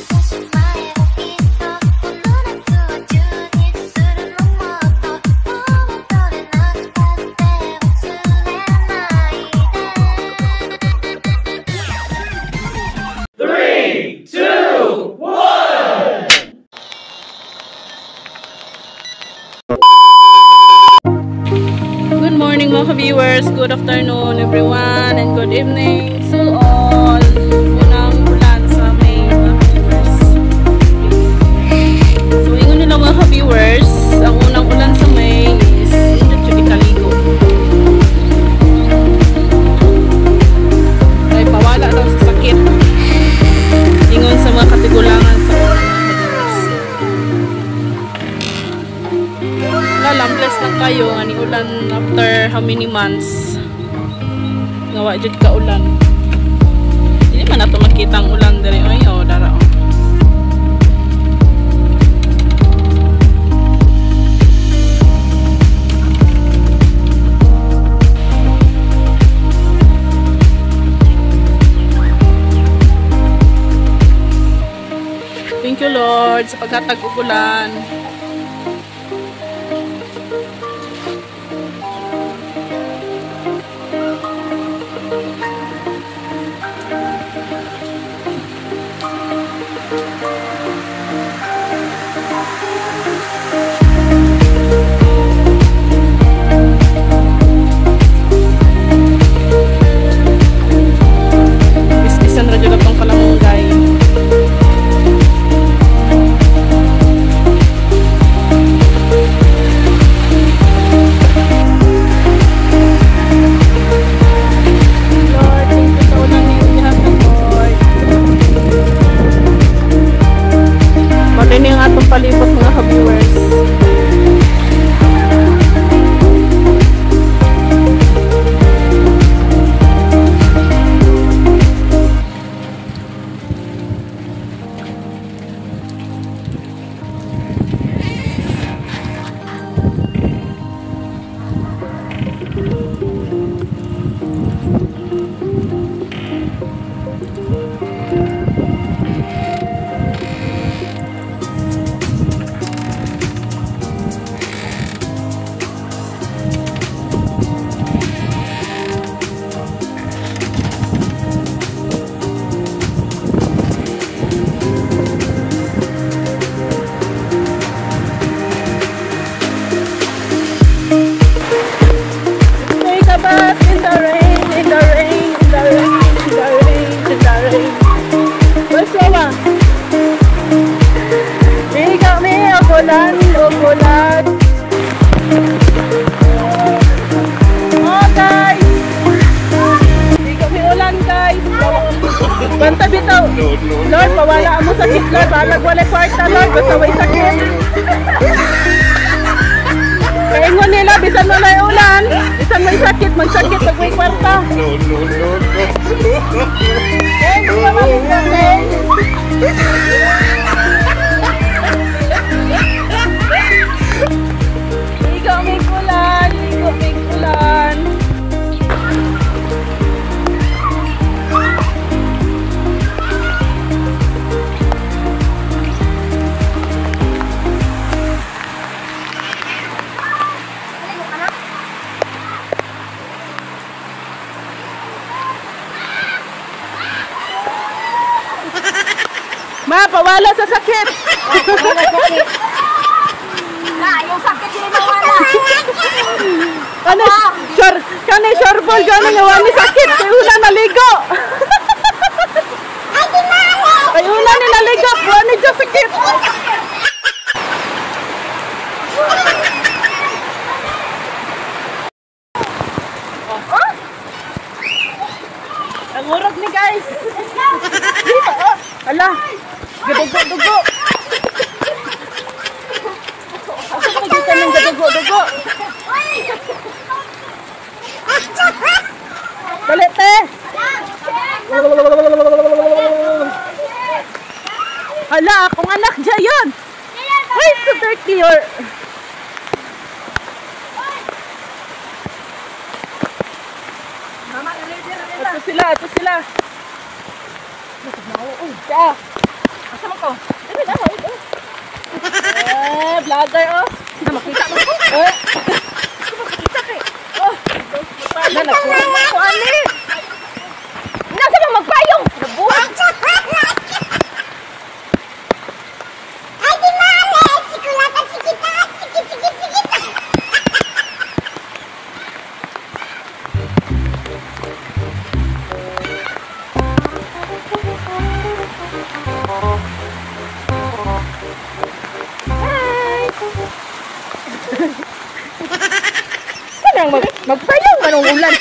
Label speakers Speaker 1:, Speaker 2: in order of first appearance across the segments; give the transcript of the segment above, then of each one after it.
Speaker 1: Good morning mga viewers, good afternoon everyone, and good evening to all. Unang ulan sa May mga viewers. So ingon nila mga viewers, ang unang ulan sa May is hindi kaligo. Ay pawala daw sa sakit. Ingon sa mga katigulangan sa ulan mga viewers. Lambless lang kayo nga ni ulan after how many months nga wa jud ka ulan. Dili man nato makita ang ulan diri oy o dara. Thank you Lord sa paghatag og ulan. Palibot mga ka-viewers. Ulan. Oh guys, hindi kami ulan guys. Banta bitaw. Lord, pawala mo sakit Lord. Balag wala kwarta Lord. Basta may sakit. Kaingon nila, bisan mo na ulan. Bisan may sakit, magsakit pag may kwarta. Eh, hindi naman sakit. Ligo may ulan. Ma, pawala sa sakit.
Speaker 2: Yung sakit hindi mawala.
Speaker 1: Kani shorbol gani nga wani sakit kay una naligo. Kay una ni naligo, wani jud sakit. Ang urog ni guys. Ala, gadugo. Ako magkita ng gadugo. Balik te. Hala, akong anak dyan yun. Ay, so dirty or... Ito sila.
Speaker 2: Asa mo ko?
Speaker 1: Dali na, wait, oh. Vlogger, oh.
Speaker 2: Na makita mo ko.
Speaker 1: Eh,
Speaker 2: Makita kay.
Speaker 1: oh.
Speaker 2: Na nagkuhan mo ko ani. Nasa ba magpayong? Nabuang. Ay di mali. Sikulatan sikita. Sikit. Kanang magpayong manong ulan.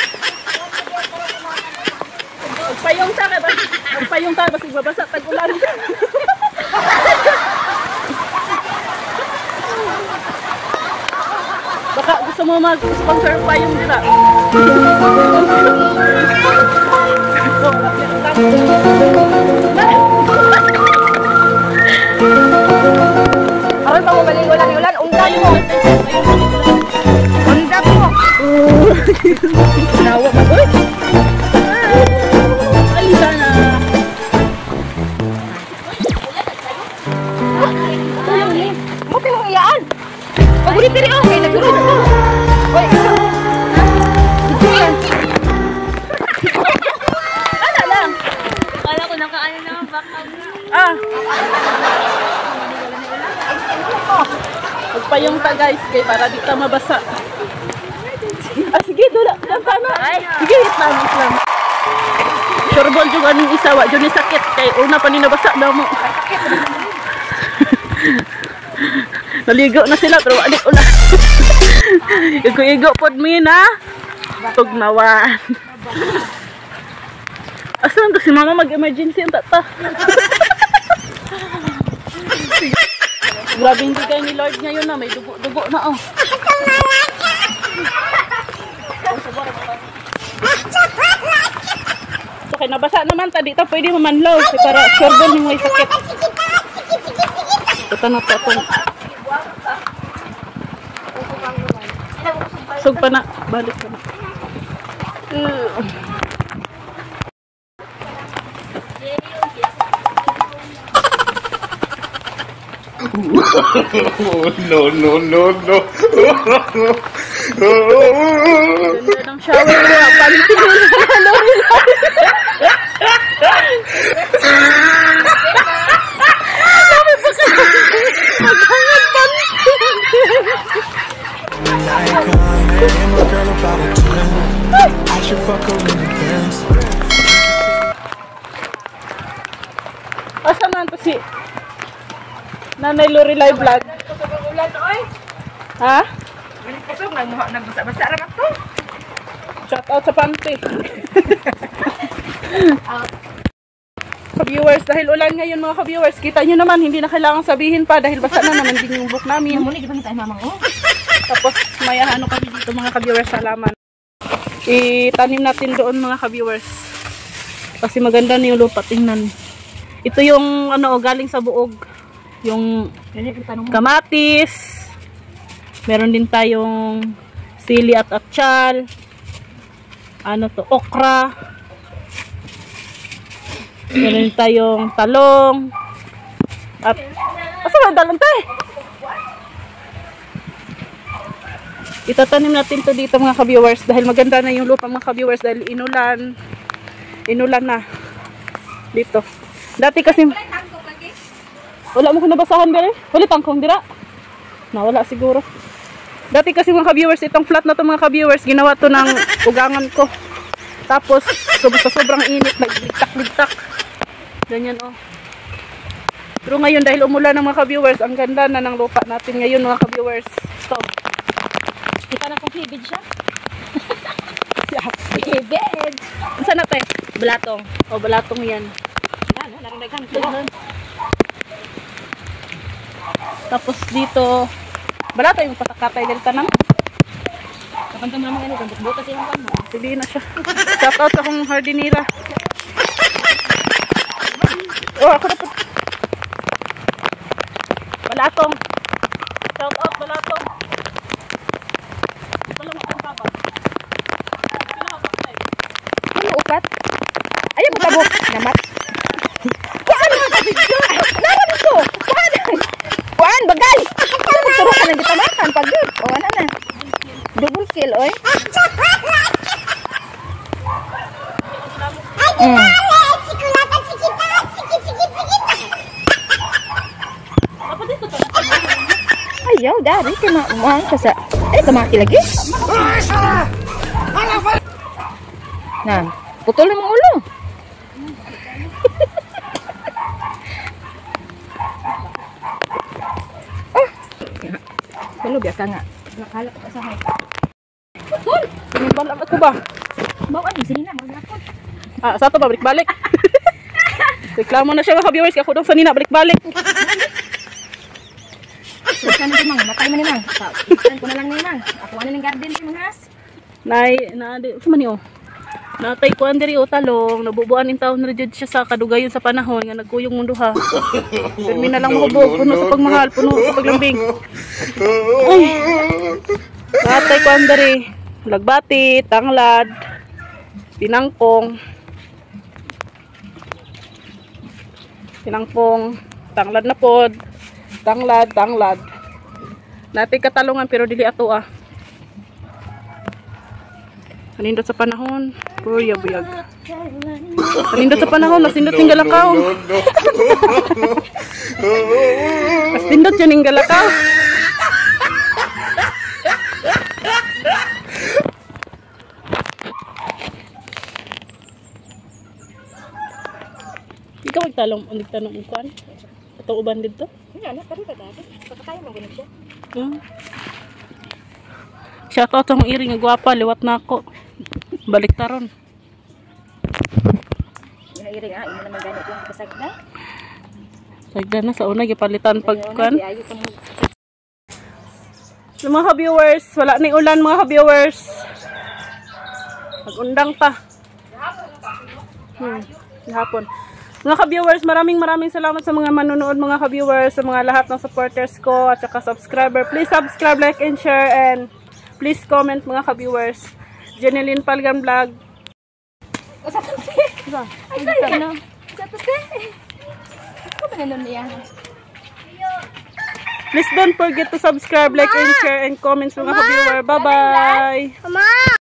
Speaker 1: Magpayong ta kay ba? Magpayong ta basta babasa tag ulan. Baka gusto mo mag-sponsor payong dira.
Speaker 2: Aron pa mo maling ulan ni ulan, undan mo. Undan mo.
Speaker 1: Nawa man oy. Alisa na.
Speaker 2: Mo pinong iyaan. Paguli diri oh, kay naguro na. Oy.
Speaker 1: Ano lang?
Speaker 3: Kala ko nakaano na ang baka.
Speaker 1: Ah. Magpayong ta guys kay para di ta mabasa. Ah sige dula, tama. Sige hit lang. Sureball jud aning isa wa jud ni sakit kay una pa ni nabasa daw mo. Naligo na sila pero wala ulan. Igo-igo pod mi na. Tugnawan. Asan to si mama mag-emergency ang tata? Grabe hindi kayo ni Lord ngayon na may dugo-dugo na oh. So kay nabasa naman ta dito pwede mamanlaw para sureball ni may sakit. Ito na to tong. Sug pa na, balik pa na.
Speaker 4: No.
Speaker 1: Ganda ng shower ko, palitin mo na Lori. Maghangad pa
Speaker 4: I should fuck her in the pants.
Speaker 1: Asa man to si Nanay Lorelai vlog?
Speaker 2: Ulan oy.
Speaker 1: Ha?
Speaker 2: Balik pasok nagbasa-basa ra ka to.
Speaker 1: Shout out sa panty. Ka-viewers, dahil ulan ngayon mga ka-viewers, kita nyo naman, hindi na kailangan sabihin pa dahil basa na naman din yung book namin.
Speaker 2: Muna di ba tayo mamang oh.
Speaker 1: Tapos may ano kami dito mga ka-viewers sa laman. Itanim natin doon mga ka-viewers. Kasi maganda na yung lupa, tingnan. Ito yung ano galing sa buog. Yung kamatis. Meron din tayong sili at atsyal. Ano to, okra. Meron din tayong talong. At asa ba talong tayo? Itatanim natin to dito mga ka-viewers dahil maganda na yung lupa mga ka-viewers dahil inulan na dito. Dati kasi wala mo ko nabasahan ba rin? Wala tangkong dira. Nawala siguro. Dati kasi mga ka-viewers itong flat na to mga ka-viewers ginawa to ng ugangan ko. Tapos sobrang init nagligtak-ligtak. Ganyan oh. Pero ngayon dahil umulan ng mga ka-viewers ang ganda na ng lupa natin ngayon mga ka-viewers. So
Speaker 3: Kita na kung hibid siya.
Speaker 1: Ibed. Saan natin?
Speaker 3: Balatong.
Speaker 1: O, balatong yan.
Speaker 3: Ano, naranagan.
Speaker 1: Tapos dito, balatong yung patakatay dito tanang.
Speaker 3: Kapag naman ano, kung butas yung ano.
Speaker 1: Sige na siya. Shout out sa kong hardinira. Oh, ako na po. Balatong. Shout out, balatong.
Speaker 2: Ano ukat? Ayaw mo tabo. Namat. Kaya ano mo video? Kill, oy. Ayaw, dari. Kinaumang ka sa... kamaki lagi. Nah, putulin mo ulo. Kalau biasa nga. Nakala ko sa hay.
Speaker 1: Sinimbalan ako ba?
Speaker 2: Bawa di sini na magakon.
Speaker 1: Sa to balik-balik. Reklamo na siya mga viewers, ako daw sanina balik-balik.
Speaker 2: Sana si Mang, matay man ni Mang. Ikan ko na lang ni Mang. Ako ano ng garden si Manghas.
Speaker 1: Sa man natay ko andiri o talong, nabubuan in taon na jud siya sa kadugayon sa panahon nga nagkuyong mundo ha. Permi na lang mahubog, puno sa pagmahal, puno sa paglambing. Ay. Natay ko andiri, lagbati, tanglad, pinangpong, tanglad na pod, tanglad. Natay katalungan pero dili ato ah. Kanindot sa panahon, buyag. Kanindot sa panahon, masindot yung galakaw. Masindot yun yung galakaw. Ikaw magtalong, tanong ukan? Ito uban dito?
Speaker 2: Nga na, pero dati. Kakatayo mo ganun siya.
Speaker 1: Shoutout sa mong iri nga gwapa, liwat na ako. Balik taron.
Speaker 2: Yung iri nga, imo naman ganit yung kasagda.
Speaker 1: Sagda na sa una, gipalitan pagkukan.
Speaker 2: Ayaw ko mo.
Speaker 1: So, mga viewers, wala na ulan mga viewers. Mag-undang pa. Hapon. Mga ka-viewers, maraming salamat sa mga manonood mga ka-viewers, sa mga lahat ng supporters ko at saka subscriber. Please subscribe, like, and share, and please comment mga ka-viewers. Jeneline Palgan Vlog.
Speaker 2: Ay, ano? Sa tuti. Ano ba nanon niya?
Speaker 1: Please don't forget to subscribe, like, and share, and comments mga ka-viewer. Bye-bye!